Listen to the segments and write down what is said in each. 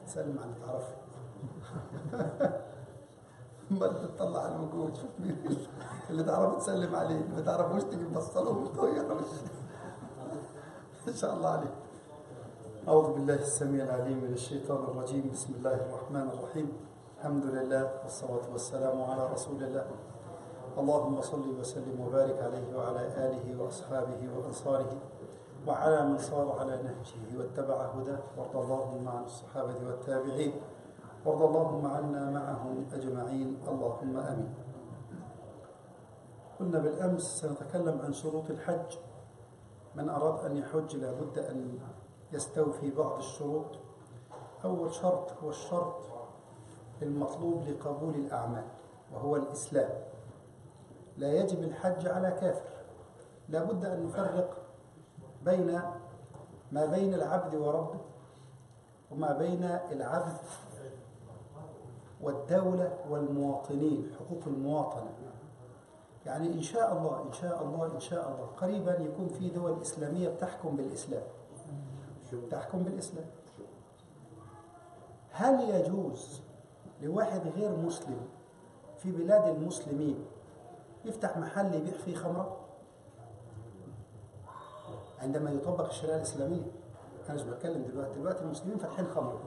تسلم على اللي تعرفه. امال تطلع على الوجود، شوف مين اللي تعرفه تسلم عليه، ما تعرفوش تيجي تبصله وتطير ان شاء الله عليك. أعوذ بالله السميع العليم من الشيطان الرجيم. بسم الله الرحمن الرحيم. الحمد لله والصلاة والسلام على رسول الله. اللهم صل وسلم وبارك عليه وعلى آله وأصحابه وأنصاره وعلى من صار على نهجه واتبع هداه، وارض اللهم عن الصحابة والتابعين، وارض اللهم عنا معهم أجمعين، اللهم آمين. قلنا بالأمس سنتكلم عن شروط الحج. من أراد أن يحج لابد أن يستوفي بعض الشروط. أول شرط هو الشرط المطلوب لقبول الأعمال، وهو الإسلام. لا يجب الحج على كافر. لابد أن نفرق بين ما بين العبد وربه، وما بين العبد والدولة والمواطنين، حقوق المواطنة. يعني إن شاء الله إن شاء الله إن شاء الله قريبا يكون في دول إسلامية بتحكم بالإسلام، تحكم بالإسلام. هل يجوز لواحد غير مسلم في بلاد المسلمين يفتح محل يبيع فيه خمرة عندما يطبق الشريعة الإسلامية؟ أنا مش بتكلم دلوقتي المسلمين فاتحين خمرة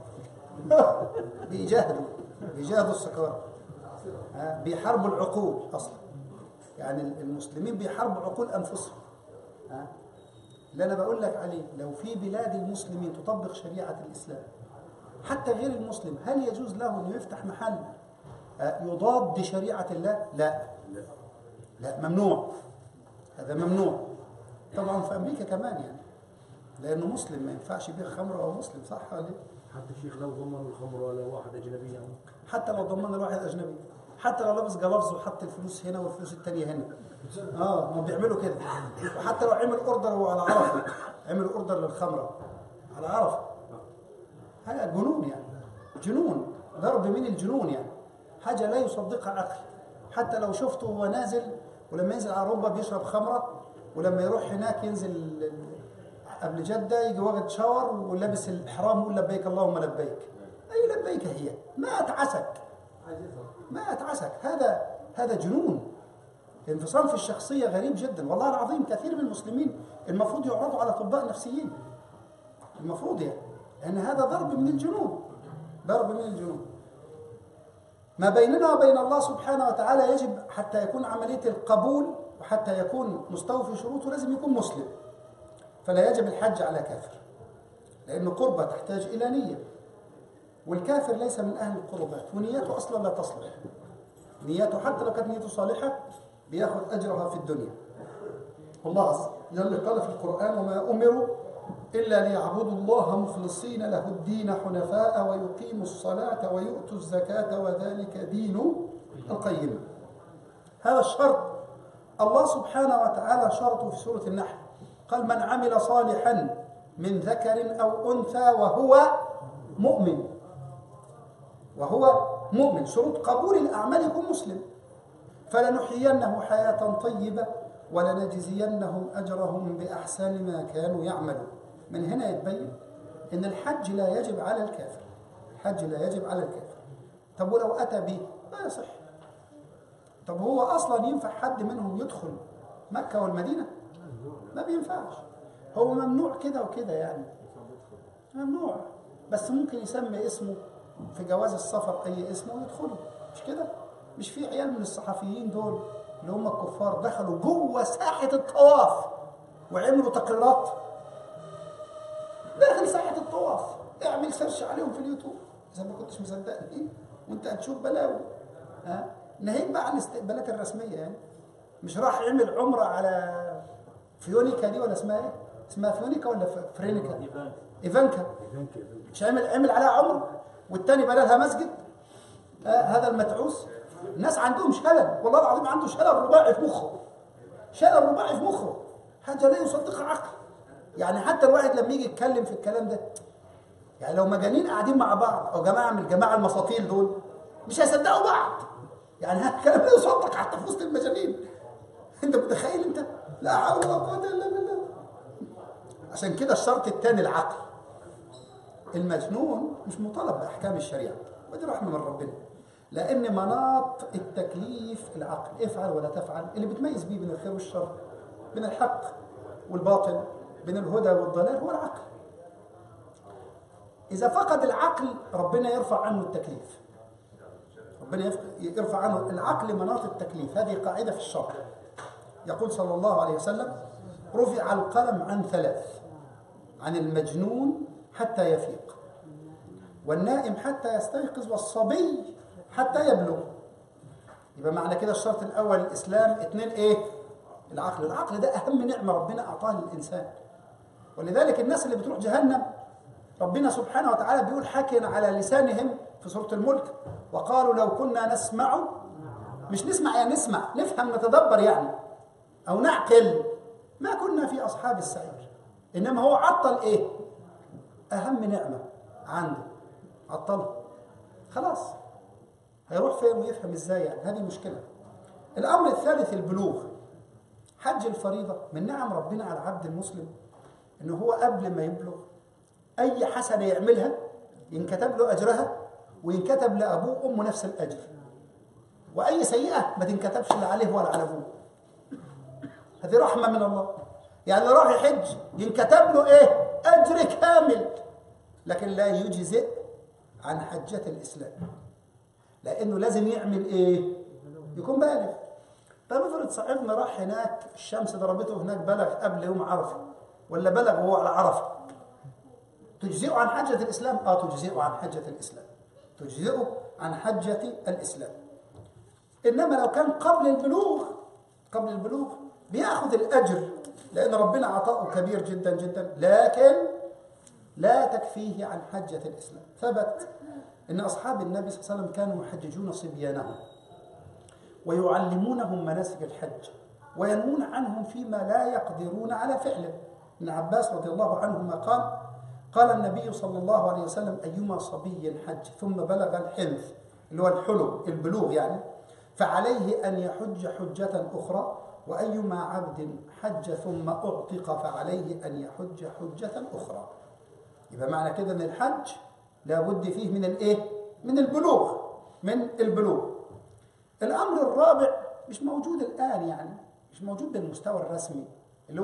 بيجاهدوا السكارى، بيحاربوا العقول أصلا. يعني المسلمين بيحاربوا عقول أنفسهم. اللي أنا بقول لك عليه، لو في بلاد المسلمين تطبق شريعة الإسلام حتى غير المسلم، هل يجوز له أنه يفتح محل يضاد شريعة الله؟ لا، ممنوع. هذا ممنوع طبعا في أمريكا كمان، يعني لأنه مسلم ما ينفعش يبيع خمر أو مسلم، صح ولا؟ حتى الشيخ لو ضمن الخمر ولا واحد أجنبي يعني. حتى لو ضمن الواحد أجنبي، حتى لو لابس جلافز وحط الفلوس هنا والفلوس التانية هنا، ما بيعملوا كده. وحتى لو عمل اوردر وعلى عرفه، عمل اوردر للخمره على عرفه، هذا جنون، يعني جنون، ضرب من الجنون، يعني حاجه لا يصدقها عقل. حتى لو شفته وهو نازل، ولما ينزل على اوروبا بيشرب خمره، ولما يروح هناك ينزل قبل جده يجي واخد شاور ولابس الاحرام ويقول لبيك اللهم لبيك. اي لبيك هي؟ ما اتعسك. هذا جنون، انفصام في الشخصية غريب جدا. والله العظيم كثير من المسلمين المفروض يعرضوا على أطباء نفسيين، المفروض يعني، لأن هذا ضرب من الجنون. ما بيننا وبين الله سبحانه وتعالى يجب حتى يكون عملية القبول وحتى يكون مستوفي شروطه لازم يكون مسلم. فلا يجب الحج على كافر، لأن قربة تحتاج إلى نية، والكافر ليس من أهل القربات ونيته أصلا لا تصلح. نيته حتى لو كانت نيته صالحة بياخذ أجرها في الدنيا. والله عز وجل قال في القرآن: وما أمروا إلا ليعبدوا الله مخلصين له الدين حنفاء ويقيموا الصلاة ويؤتوا الزكاة وذلك دين القيمة. هذا الشرط الله سبحانه وتعالى شرطه في سورة النحل، قال: من عمل صالحا من ذكر أو أنثى وهو مؤمن. شروط قبول الأعمال يكون مسلم. فلنحيينه حياة طيبة ولنجزينهم أجرهم بأحسن ما كانوا يعملون. من هنا يتبين إن الحج لا يجب على الكافر. طب ولو أتى به لا يصح. طب هو أصلا ينفع حد منهم يدخل مكة والمدينة؟ ما بينفعش. هو ممنوع كده وكده، يعني ممنوع، بس ممكن يسمي اسمه في جواز السفر أي اسم ويدخله، مش كده؟ مش في عيال من الصحفيين دول اللي هم الكفار دخلوا جوه ساحة الطواف وعملوا تقريرات داخل ساحة الطواف؟ اعمل سيرش عليهم في اليوتيوب إذا ما كنتش مصدقني، وانت هتشوف بلاوي. ناهيك بقى عن الاستقبالات الرسمية، يعني مش راح يعمل عمرة على فيونيكا دي ولا اسمها ايه؟ اسمها فيونيكا ولا فرينيكا؟ إيفانكا. مش عمل عليها عمرة، والتاني بنى لها مسجد. هذا المتعوس. الناس عندهم شلل، والله العظيم عنده شلل رباعي في مخه، حاجة لا يصدقها عقل. يعني حتى الواحد لما يجي يتكلم في الكلام ده، يعني لو مجانين قاعدين مع بعض أو جماعة من الجماعة المساطيل دول مش هيصدقوا بعض. يعني هذا الكلام لا يصدق حتى في وسط المجانين. انت متخيل؟ انت لا حول ولا قوة إلا بالله. عشان كده الشرط الثاني العقل. المجنون مش مطالب بأحكام الشريعة، ودي رحمة من ربنا، لأن مناط التكليف العقل، افعل ولا تفعل، اللي بتميز بيه بين الخير والشر، بين الحق والباطل، بين الهدى والضلال هو العقل. إذا فقد العقل ربنا يرفع عنه التكليف، ربنا يرفع عنه العقل مناط التكليف. هذه قاعدة في الشرع. يقول صلى الله عليه وسلم: رفع القلم عن ثلاث: عن المجنون حتى يفيق، والنائم حتى يستيقظ، والصبي حتى يبلغ. يبقى معنى كده الشرط الأول الإسلام، 2 إيه؟ العقل. العقل ده أهم نعمة ربنا أعطاها للإنسان، ولذلك الناس اللي بتروح جهنم ربنا سبحانه وتعالى بيقول حكينا على لسانهم في سورة الملك: وقالوا لو كنا نسمع، مش نسمع يعني نسمع نفهم نتدبر يعني، أو نعقل، ما كنا في أصحاب السعير. إنما هو عطل إيه؟ أهم نعمة عنده عطلها، خلاص هيروح فين ويفهم إزاي يعني؟ هذه مشكلة. الأمر الثالث البلوغ. حج الفريضة من نعم ربنا على العبد المسلم، إنه هو قبل ما يبلغ أي حسنة يعملها ينكتب له أجرها، وينكتب لأبوه وأمه نفس الأجر، وأي سيئة ما تنكتبش لا عليه ولا على أبوه. هذه رحمة من الله. يعني اللي راح يحج ينكتب له إيه؟ أجر كامل، لكن لا يجزئ عن حجة الإسلام، لأنه لازم يعمل إيه؟ يكون بالغ. طيب افرض صاحبنا راح هناك الشمس ضربته هناك، بلغ قبل يوم عرفة ولا بلغ وهو على عرفة، تجزئه عن حجة الإسلام؟ تجزئه عن حجة الإسلام، تجزئه عن حجة الإسلام. إنما لو كان قبل البلوغ بيأخذ الأجر، لأن ربنا عطاؤه كبير جدا جدا، لكن لا تكفيه عن حجة الإسلام. ثبت أن أصحاب النبي صلى الله عليه وسلم كانوا يحججون صبيانهم ويعلمونهم مناسك الحج، وينمون عنهم فيما لا يقدرون على فعله. ابن عباس رضي الله عنهما قال النبي صلى الله عليه وسلم: أيما صبي حج ثم بلغ الحنث، اللي هو الحلم البلوغ يعني، فعليه أن يحج حجة أخرى، وأيما عبد حج ثم أعتق فعليه أن يحج حجة أخرى. يبقى معنى كده أن الحج لابد فيه من الإيه؟ من البلوغ. الأمر الرابع مش موجود الآن، يعني مش موجود بالمستوى الرسمي، اللي هو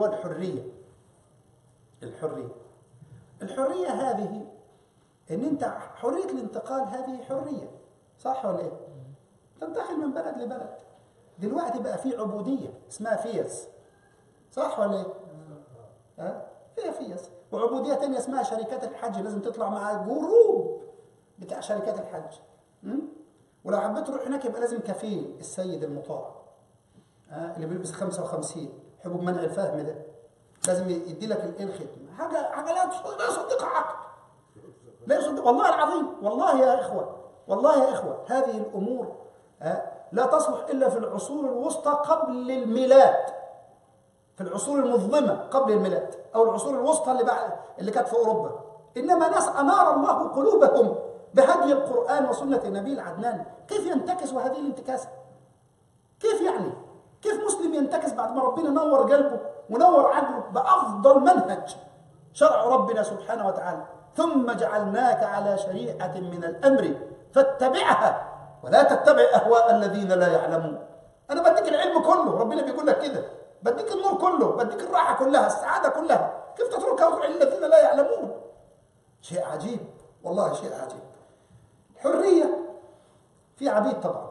الحرية هذه، ان انت حرية الانتقال هذه حرية، صح ولا ايه؟ تنتقل من بلد لبلد. دلوقتي بقى في عبودية اسمها فيز، صح ولا ايه؟ فيها فيز. وعبودية تانية اسمها شركات الحج، لازم تطلع مع جروب بتاع شركات الحج. ولو حبيت تروح هناك يبقى لازم كفيل السيد المطاع، اللي بيلبس 55 حبوب منع الفهم ده، لازم يدي لك الختم. حاجه لا يصدق عقل، لا يصدق والله العظيم. والله يا اخوه هذه الامور لا تصلح الا في العصور الوسطى قبل الميلاد، في العصور المظلمه قبل الميلاد، او العصور الوسطى اللي كانت في اوروبا. انما ناس انار الله قلوبهم بهدي القران وسنه النبي العدنان. كيف ينتكسوا هذه الانتكاسه؟ كيف يعني؟ كيف مسلم ينتكس بعد ما ربنا نور قلبه ونور عقله بأفضل منهج شرع ربنا سبحانه وتعالى؟ ثم جعلناك على شريعة من الأمر فاتبعها ولا تتبع أهواء الذين لا يعلمون. أنا بديك العلم كله، ربنا بيقول لك كده، بديك النور كله، بديك الراحة كلها، السعادة كلها، كيف تتركها وتروح للذين لا يعلمون؟ شيء عجيب، والله شيء عجيب. حرية في عبيد طبعا،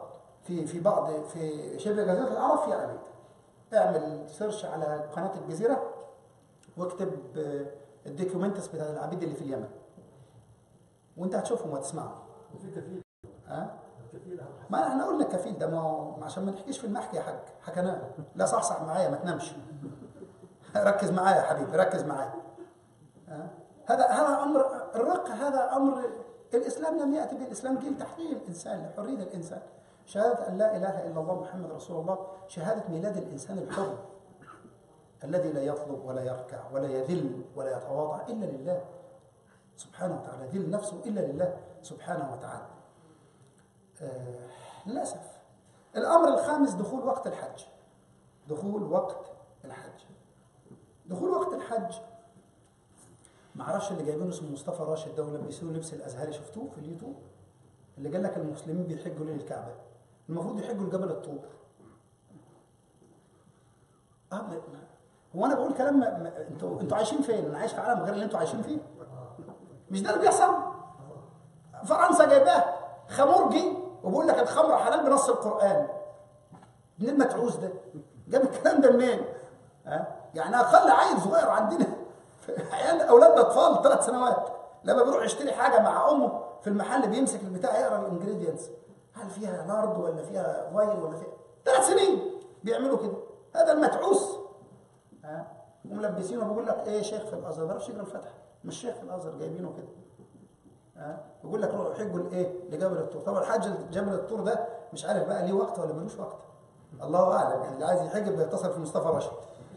في شبه جزيرة العرب في عبيد. اعمل سيرش على قناة الجزيرة واكتب الدوكيومنتس بتاع العبيد اللي في اليمن، وانت هتشوفهم وتسمعهم. وفي كفيل. كفيل. ما احنا قلنا الكفيل ده، ما عشان ما نحكيش في المحكي يا حاج، حكيناه. لا صحصح معايا، ما تنامش. ركز معايا يا حبيبي، ركز معايا. هذا امر الرق، هذا امر الاسلام لم ياتي به. الاسلام جه لتحرير الانسان، لحريه الانسان. شهاده ان لا اله الا الله محمد رسول الله، شهاده ميلاد الانسان الحر الذي لا يطلب ولا يركع ولا يذل ولا يتواضع الا لله سبحانه وتعالى، ذل نفسه الا لله سبحانه وتعالى. للاسف. الامر الخامس دخول وقت الحج. دخول وقت الحج ما اعرفش اللي جايبينه اسمه مصطفى راشد ده ولبسوه لبس الازهري، شفتوه في اليوتيوب؟ اللي قال لك المسلمين بيحجوا للكعبه، المفروض يحجوا لجبل الطور. هو انا بقول كلام انتوا عايشين فين؟ انا عايش في عالم غير اللي انتوا عايشين فيه. مش ده اللي بيحصل؟ فرنسا جايباه خمرجي وبقول لك الخمر حلال بنص القران. منين المتعوس ده؟ جاب الكلام ده منين؟ يعني اقل عيل صغير عندنا احيانا اولادنا اطفال 3 سنوات لما بيروح يشتري حاجه مع امه في المحل بيمسك البتاع يقرا الانجريدينتس، هل فيها نارد ولا فيها فايل ولا فيها 3 سنين بيعملوا كده. هذا المتعوس وملبسينه بيقول لك ايه شيخ في الازهر، ما بيعرفش يقرا الفاتحه، مش شيخ في الازهر جايبينه كده. بيقول لك روحوا حجوا لايه؟ لجبل الطور. طبعا الحج جبل الطور ده مش عارف بقى ليه وقت ولا ملوش وقت، الله اعلم. يعني اللي عايز يحج بيتصل في مصطفى راشد.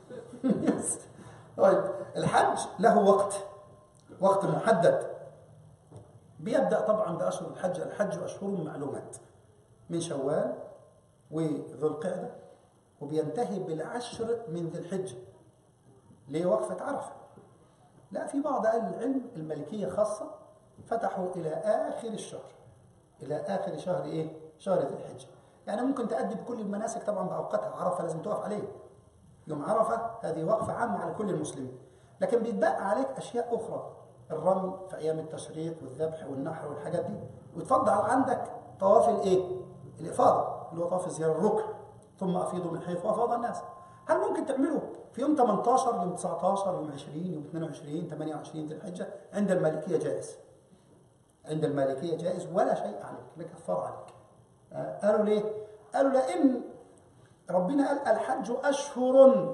طيب الحج له وقت محدد، بيبدا طبعا باشهر الحج. الحج اشهر معلومات من شوال وذو القعده، وبينتهي بالعشر من ذي الحجه. ليه وقفه عرفه؟ لا، في بعض اهل العلم المالكيه خاصه فتحوا الى اخر الشهر، الى اخر شهر ايه؟ شهر ذي الحجه. يعني ممكن تؤدي بكل المناسك طبعا باوقاتها. عرفه لازم تقف عليه، يوم عرفه هذه وقفه عامه على كل المسلمين، لكن بيتبقى عليك اشياء اخرى، الرمي في ايام التشريق والذبح والنحر والحاجات دي. وتفضل عندك طواف الايه؟ الافاضه، اللي هو طواف الزياره الركن، ثم افيضوا من حيث افاض الناس. هل ممكن تعمله في يوم 18، يوم 19، يوم 20، يوم 22، 28 ذي الحجه؟ عند المالكيه جائز. عند المالكيه جائز ولا شيء عليك، لا كفاره عليك. قالوا ليه؟ قالوا لان ربنا قال الحج اشهر،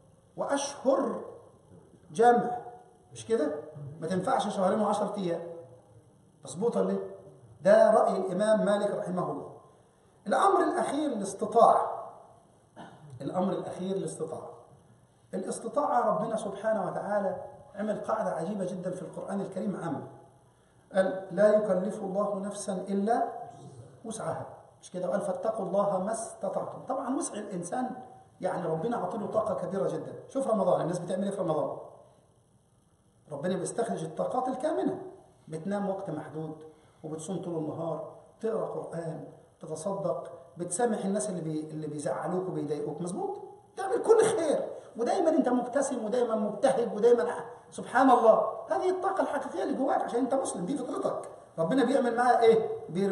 واشهر جمع، مش كده؟ ما تنفعش شهرين و10 ايام. مظبوطه ليه؟ ده راي الامام مالك رحمه الله. الامر الاخير الاستطاعه. الامر الاخير الاستطاعه. الاستطاعه ربنا سبحانه وتعالى عمل قاعده عجيبه جدا في القران الكريم عامه. قال لا يكلف الله نفسا الا وسعها، مش كده؟ وقال فاتقوا الله ما استطعتم. طبعا وسع الانسان يعني ربنا عطله طاقه كبيره جدا. شوف رمضان، الناس بتعمل ايه في رمضان؟ ربنا بيستخرج الطاقات الكامنه، بتنام وقت محدود وبتصوم طول النهار، تقرا قران، تتصدق، بتسامح الناس اللي بيزعلوك وبيضايقوك، مظبوط؟ تعمل كل خير، ودايما انت مبتسم ودايما مبتهج ودايما سبحان الله. هذه الطاقه الحقيقيه اللي جواك عشان انت مسلم، دي فطرتك. ربنا بيعمل معاها ايه؟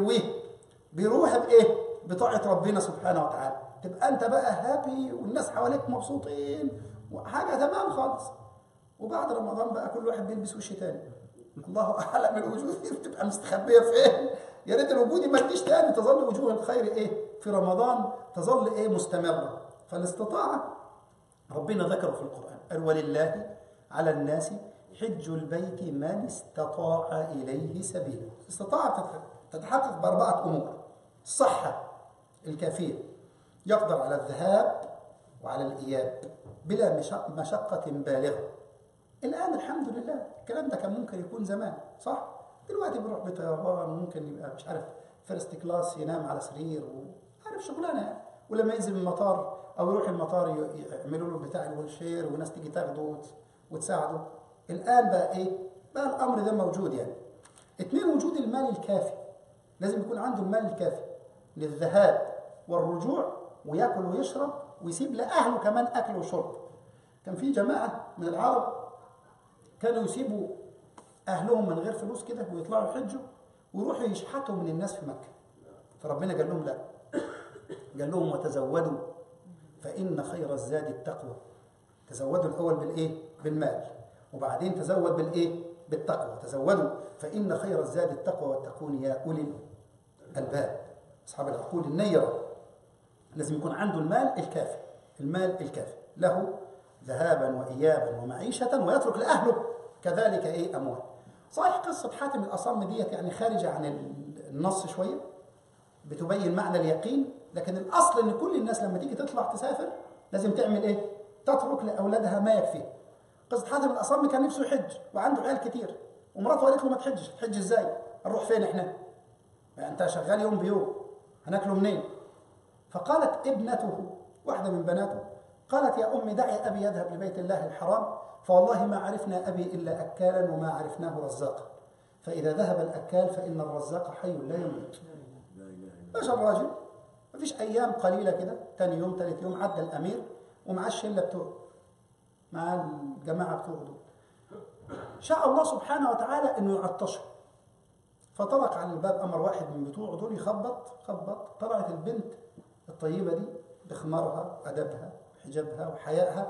بيروح بايه؟ بطاعه ربنا سبحانه وتعالى. تبقى انت بقى هابي والناس حواليك مبسوطين وحاجه تمام خالص. وبعد رمضان بقى كل واحد بيلبس وش تاني، الله اعلم الوجوه دي بتبقى مستخبيه فين. يا ريت الوجوه دي ما تجيش تاني، تظل وجوه الخير ايه؟ في رمضان تظل ايه؟ مستمره. فالاستطاعه ربنا ذكره في القران، قال ولله على الناس حج البيت من استطاع اليه سبيلا. الاستطاعه تتحقق باربعه امور: الصحه الكافيه، يقدر على الذهاب وعلى الاياب بلا مشقه بالغه. الآن الحمد لله الكلام ده كان ممكن يكون زمان، صح؟ دلوقتي بيروح بطيران، ممكن يبقى مش عارف فيرست كلاس، ينام على سرير وعارف شغلانه يعني. ولما ينزل من المطار او يروح المطار يعملوا له بتاع الويلشير وناس تيجي تاخده وتساعده. الآن بقى ايه؟ بقى الامر ده موجود يعني. 2، وجود المال الكافي. لازم يكون عنده المال الكافي للذهاب والرجوع، وياكل ويشرب ويسيب لاهله كمان اكل وشرب. كان في جماعه من العرب كانوا يسيبوا أهلهم من غير فلوس كده ويطلعوا يحجوا ويروحوا يشحتوا من الناس في مكة. فربنا قال لهم لا، قال لهم وتزودوا فإن خير الزاد التقوى. تزودوا الأول بالإيه؟ بالمال، وبعدين تزود بالإيه؟ بالتقوى. تزودوا فإن خير الزاد التقوى واتقون يا أولي الألباب. أصحاب العقول النيرة لازم يكون عنده المال الكافي، المال الكافي له ذهابا وإيابا ومعيشة، ويترك لأهله كذلك إيه؟ أموال. صحيح قصة حاتم الأصم ديت يعني خارجة عن النص شوية، بتبين معنى اليقين، لكن الأصل إن كل الناس لما تيجي تطلع تسافر لازم تعمل إيه؟ تترك لأولادها ما يكفيه. قصة حاتم الأصم كان نفسه يحج وعنده عيال كتير، ومراته قالت له ما تحجش. تحج إزاي؟ نروح فين إحنا؟ يعني أنت شغال يوم بيوم، هناكله منين؟ فقالت ابنته، واحدة من بناته، قالت يا أمي دعي أبي يذهب لبيت الله الحرام، فوالله ما عرفنا أبي إلا أكالا وما عرفناه رزاقا، فإذا ذهب الأكال فإن الرزاق حي لا يموت. ماشى الراجل، ما فيش أيام قليلة كده، تاني يوم ثالث يوم عدى الأمير ومعاه الشلة بتوعه، مع الجماعة بتوعه دول. شاء الله سبحانه وتعالى إنه يعطشوا، فطرق على الباب، أمر واحد من بتوعه دول يخبط. طلعت البنت الطيبة دي بخمارها وأدبها وحجابها وحيائها،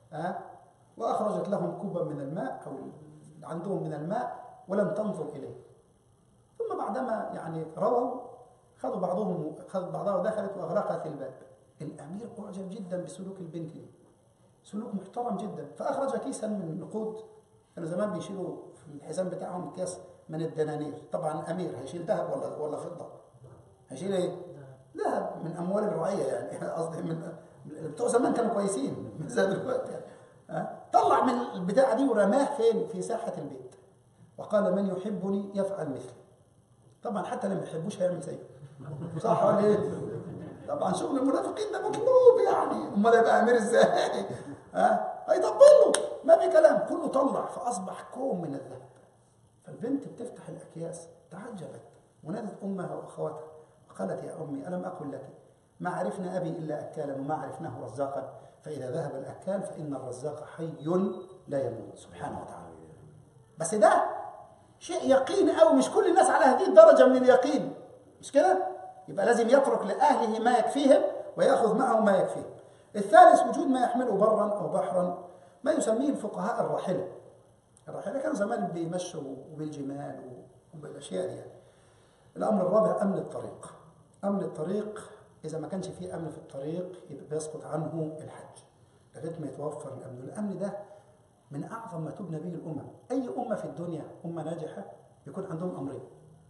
وأخرجت لهم كوبا من الماء أو عندهم من الماء ولم تنظر إليه. ثم بعدما يعني رووا خذوا بعضها ودخلت وأغلقت الباب. الأمير أعجب جدا بسلوك البنت دي، سلوك محترم جدا، فأخرج كيسا من نقود. كانوا زمان بيشيلوا في الحزام بتاعهم كيس من الدنانير. طبعا الأمير هيشيل ذهب ولا فضة؟ هيشيل إيه؟ ذهب من أموال الرعية يعني، قصدي من بتوع زمان كانوا كويسين مش زي دلوقتي يعني. طلع من البتاعة دي ورماه فين؟ في ساحة البيت، وقال من يحبني يفعل مثلي. طبعا حتى اللي ما بيحبوش هيعمل زيه، صح ولا ايه؟ طبعا شغل المنافقين ده مطلوب يعني، امال يبقى امير ازاي؟ هيطبل له، ما في كلام، كله طلع، فاصبح كوم من الذهب. فالبنت بتفتح الاكياس تعجبت ونادت امها واخواتها وقالت يا امي الم اقل لك ما عرفنا ابي الا اكالا وما عرفناه رزاقا، فاذا ذهب الاكال فان الرزاق حي لا يموت سبحانه وتعالى. بس ده شيء يقين قوي، مش كل الناس على هذه الدرجة من اليقين، مش كده؟ يبقى لازم يترك لأهله ما يكفيهم ويأخذ معه ما يكفيه. الثالث وجود ما يحمله برا أو بحرا، ما يسميه الفقهاء الراحلة. الراحلة كانوا زمان بيمشوا بالجمال وبالأشياء دي يعني. الأمر الرابع أمن الطريق. أمن الطريق إذا ما كانش فيه أمن في الطريق يبقى بيسقط عنه الحج لغاية ما يتوفر الأمن. الأمن ده من أعظم ما تبنى به الأمم. أي أمة في الدنيا أمة ناجحة يكون عندهم أمرين،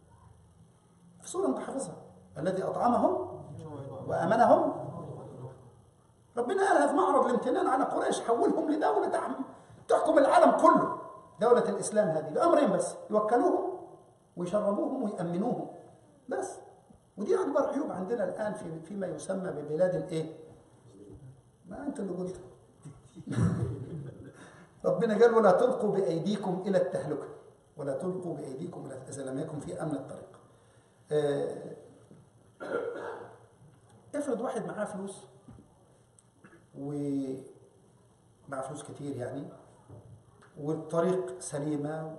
في سورة أنت حافظها، الذي أطعمهم وأمنهم. ربنا قالها في معرض الامتنان على قريش، حولهم لدولة تحكم العالم كله، دولة الإسلام هذه بأمرين بس، يوكلوهم ويشربوهم ويأمنوهم بس. ودي أكبر عيوب عندنا الآن فيما يسمى ببلاد الإيه؟ ما أنت اللي قلت. ربنا قال ولا تلقوا بأيديكم إلى التهلكة، ولا تلقوا بأيديكم إذا لم يكن في أمن الطريق. افرض واحد معاه فلوس، ومعاه فلوس كتير يعني، والطريق سليمة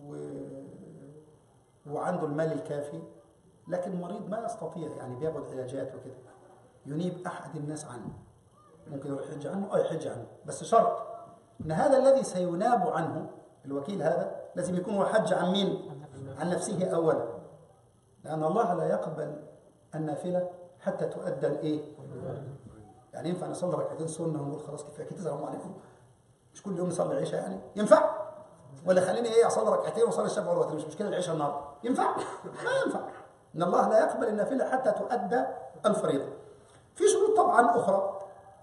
وعنده المال الكافي، لكن مريض ما يستطيع يعني بياخد علاجات وكده، ينيب أحد الناس عنه، ممكن يروح يحج عنه يحج عنه، بس شرط إن هذا الذي سيناب عنه الوكيل هذا لازم يكون هو حج عن مين؟ عن نفسه أولا، لأن الله لا يقبل النافلة حتى تؤدى الإيه؟ يعني ينفع نصلي ركعتين سنة ونقول خلاص كفاية كده السلام عليكم، مش كل يوم نصلي العشاء يعني؟ ينفع؟ ولا خليني إيه أصلي ركعتين وأصلي الشفع والوتر، مش مشكلة العشاء النهارده، ينفع؟ ما ينفع. إن الله لا يقبل النافلة حتى تؤدى الفريضة. في شروط طبعا أخرى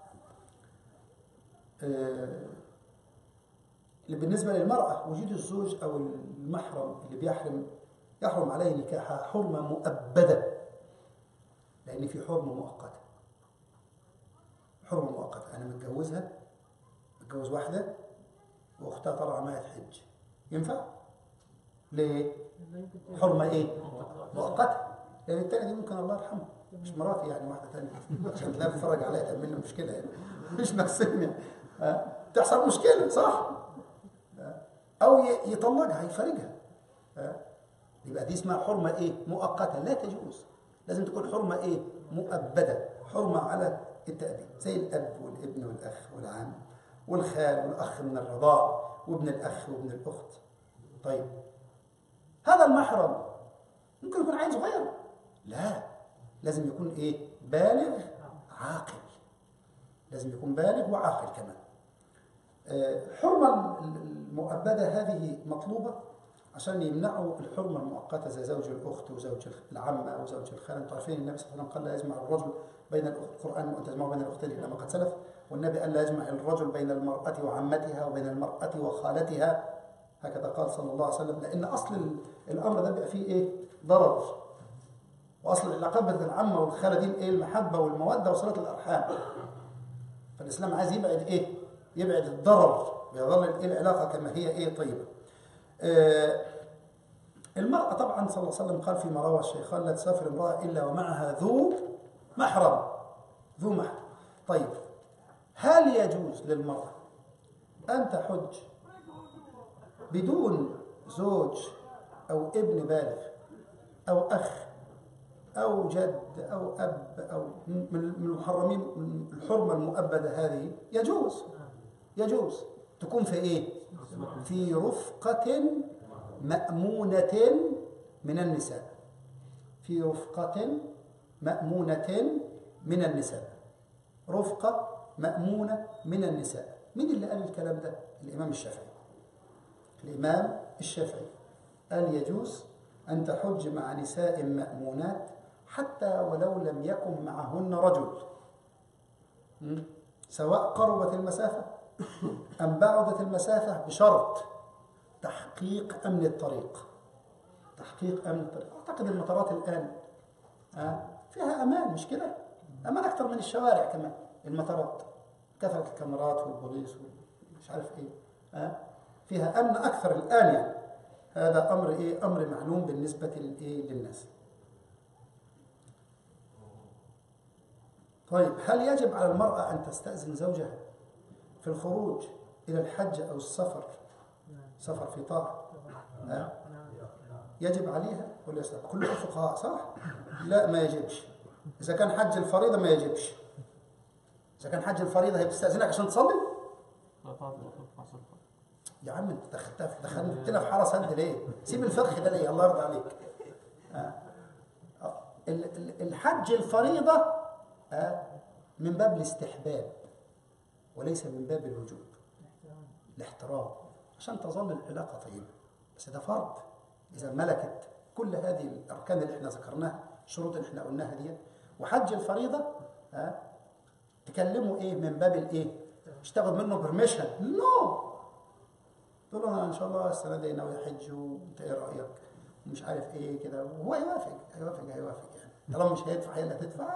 اللي بالنسبة للمرأة، وجود الزوج أو المحرم اللي يحرم عليه نكاحها حرمة مؤبدة، لأن في حرمة مؤقتة. حرمة مؤقتة، أنا متجوز واحدة وأختها طالعة معايا تحج، ينفع؟ ليه؟ حرمة إيه؟ مؤقتة، لأن التانية دي ممكن الله يرحمها مش مراتي يعني، واحدة تانية عشان لا بتفرج عليها تعمل لي مشكلة يعني، مش مقسمة تحصل مشكلة صح؟ أو يطلقها يفرجها، يبقى دي اسمها حرمة إيه؟ مؤقتة لا تجوز. لازم تكون حرمة إيه؟ مؤبدة، حرمة على التأبيد، زي الأب والابن والأخ والعم والخال والأخ من الرضاع وابن الأخ وابن الأخت. طيب هذا المحرم ممكن يكون عيل صغير؟ لا، لازم يكون إيه؟ بالغ عاقل، لازم يكون بالغ وعاقل كمان. الحرمة المؤبدة هذه مطلوبة عشان يمنعوا الحرمة المؤقتة زي زوج الأخت وزوج العمة وزوج الخالة. انتم عارفين النبي صلى الله عليه وسلم قال لا يجمع الرجل بين القرآن وأن تجمعوا بين الأختين إلا ما قد سلف، والنبي قال لا يجمع الرجل بين المرأة وعمتها وبين المرأة وخالتها، هكذا قال صلى الله عليه وسلم، لأن أصل الأمر ده بيبقى فيه إيه؟ ضرر، وأصل العلاقات بين العمة والخالة دي إيه؟ المحبة والمودة وصلة الأرحام. فالإسلام عايز يبعد إيه؟ يبعد الضرر، ويظل العلاقة كما هي إيه طيبة. المرأة طبعا صلى الله عليه وسلم قال فيما روى الشيخان: لا تسافر امرأة إلا ومعها ذو محرم. ذو محرم. طيب، هل يجوز للمرأة أن تحج بدون زوج أو ابن بالغ أو أخ أو جد أو أب أو من المحرمين، من الحرمة المؤبدة هذه؟ يجوز تكون في إيه؟ في رفقة مأمونة من النساء. في رفقة مأمونة من النساء. رفقة مأمونة من النساء. مين اللي قال الكلام ده؟ الإمام الشافعي. الإمام الشافعي قال يجوز أن تحج مع نساء مأمونات حتى ولو لم يكن معهن رجل، سواء قربت المسافة أم بعدت المسافة، بشرط تحقيق أمن الطريق. تحقيق أمن الطريق. أعتقد المطارات الآن فيها أمان، مش كده؟ أمان أكثر من الشوارع كمان. المطارات كثرة الكاميرات والبوليس ومش عارف إيه، فيها أمن أكثر الآن يعني. هذا أمر إيه؟ أمر معلوم بالنسبة للناس. طيب، هل يجب على المرأة أن تستأذن زوجها في الخروج إلى الحج أو السفر؟ سفر في طاعة، يجب عليها ولا يستطيع؟ كل الفقهاء صح؟ لا، ما يجبش. إذا كان حج الفريضة ما يجبش. إذا كان حج الفريضة هي بتستأذنك عشان تصلي؟ يا عم أنت دخلتنا في حارة سد ليه؟ سيب الفقه ده ليه؟ الله يرضى عليك. الحج الفريضة من باب الاستحباب وليس من باب الوجوب. الاحترام عشان تظل العلاقة طيبة، بس ده فرض. إذا ملكت كل هذه الأركان اللي احنا ذكرناها، الشروط اللي احنا قلناها دي، وحج الفريضة تكلموا إيه من باب الإيه؟ مش تاخد منه برميشن، نو. تقول له أنا إن شاء الله السنة دي ناوي أحج وأنت إيه رأيك؟ ومش عارف إيه كده، وهو يوافق يعني. طالما مش هيدفع هي اللي هتدفع،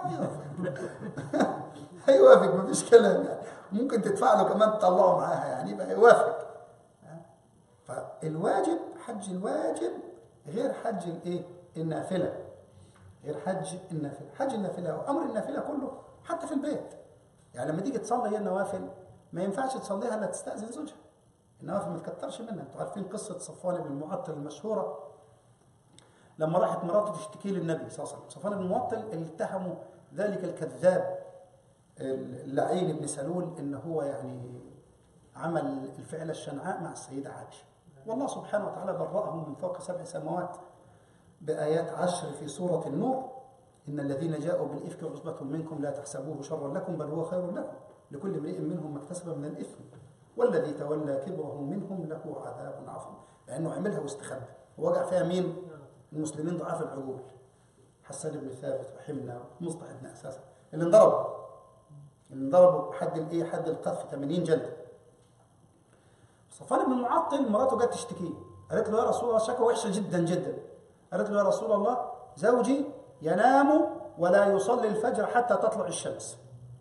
هيوافق مفيش كلام يعني. ممكن تدفع له كمان تطلعه معاها يعني، يبقى هيوافق. فالواجب، حج الواجب غير حج الايه؟ النافله. غير حج النافله. حج النافله وامر النافله كله حتى في البيت. يعني لما تيجي تصلي هي النوافل ما ينفعش تصليها الا تستأذن زوجها. النوافل ما تكترش منها. انتوا عارفين قصه صفوان بن المعطل المشهوره، لما راحت مراته تشتكي للنبي صلى الله عليه وسلم. صفوان بن المعطل التهموا ذلك الكذاب اللعين بن سلول ان هو يعني عمل الفعل الشنعاء مع السيده عائشه. والله سبحانه وتعالى برأهم من فوق 7 سماوات بآيات 10 في سورة النور: إن الذين جاءوا بالإفك عصبة منكم لا تحسبوه شرا لكم بل هو خير لكم لكل امرئ منهم ما اكتسب من الإثم والذي تولى كبره منهم له عذاب عظيم. لأنه عملها واستخبى ووقع فيها مين؟ المسلمين ضعاف العقول، حسان بن ثابت وحمنا ومصطح بن أساسا اللي انضربوا حد الايه؟ حد القذف 80 جلده. صفوان بن المعطل مراته جت تشتكيه، قالت له يا رسول الله، شكوى وحشه جدا جدا. قالت له يا رسول الله، زوجي ينام ولا يصلي الفجر حتى تطلع الشمس،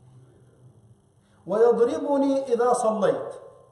ويضربني إذا صليت،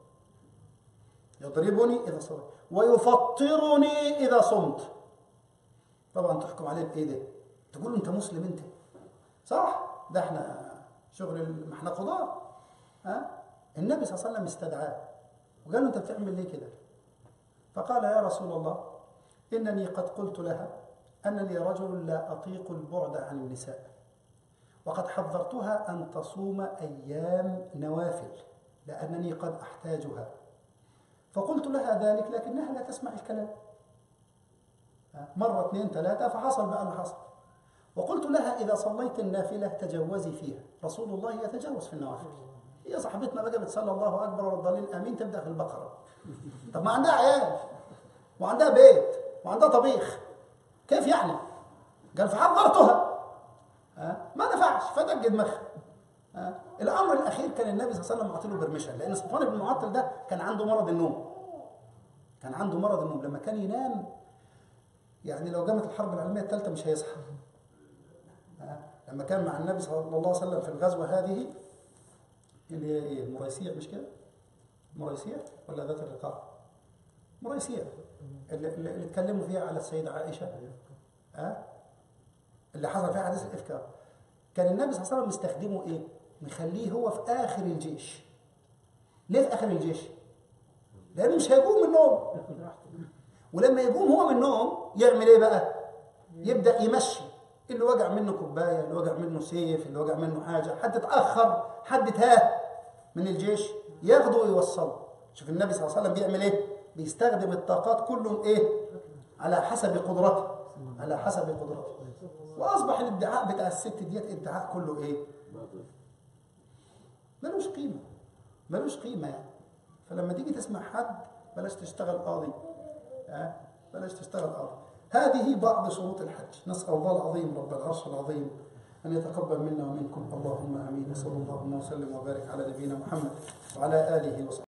ويفطرني إذا صمت. طبعا تحكم عليه بإيه ده؟ تقول له أنت مسلم أنت؟ صح؟ ده احنا شغل، ما احنا قضاة. النبي صلى الله عليه وسلم استدعاه وقال له أنت بتعمل ليه كده؟ فقال يا رسول الله، إنني قد قلت لها أنني رجل لا أطيق البعد عن النساء، وقد حذرتها أن تصوم أيام نوافل لأنني قد أحتاجها، فقلت لها ذلك لكنها لا تسمع الكلام. مرة 2 3 فحصل بقى اللي حصل. وقلت لها إذا صليت النافلة تجوزي فيها، رسول الله يتجاوز في النوافل. هي صاحبتنا بقى بتصلي الله أكبر والضالين آمين تبدأ في البقرة. طب ما عندها عيال وعندها بيت وعندها طبيخ، كيف يعني؟ قال فحذرتها ما نفعش فدق دماغها. الأمر الأخير كان النبي صلى الله عليه وسلم معطي له برميشن، لأن صفوان بن المعطل ده كان عنده مرض النوم. لما كان ينام يعني لو قامت الحرب العالمية الثالثة مش هيصحى. لما كان مع النبي صلى الله عليه وسلم في الغزوة هذه اللي هي ايه؟ المريسيع مش كده؟ مريسيع ولا ذات الرقاع؟ مريسيع اللي اتكلموا فيها على السيدة عائشة، اللي حصل فيها حديث الإفك. كان النبي صلى الله عليه وسلم مستخدمه ايه؟ مخليه هو في آخر الجيش. ليه في آخر الجيش؟ لأنه مش هيقوم من النوم، ولما يقوم هو من النوم يعمل ايه بقى؟ يبدأ يمشي اللي وقع منه كوباية، اللي وقع منه سيف، اللي وقع منه حاجة، حد اتأخر، حد تاه من الجيش، ياخده ويوصله. شوف النبي صلى الله عليه وسلم بيعمل ايه؟ بيستخدم الطاقات كلهم ايه؟ على حسب قدرته، على حسب قدرته. واصبح الادعاء بتاع الست ديت ادعاء كله ايه؟ ملوش قيمه، ملوش قيمه يعني. فلما تيجي تسمع حد بلاش تشتغل قاضي، بلاش تشتغل قاضي. هذه بعض شروط الحج. نسأل الله العظيم رب العرش العظيم أن يتقبل منا ومنكم. اللهم آمين. وصلى الله وسلم وبارك على نبينا محمد وعلى آله وصحبه.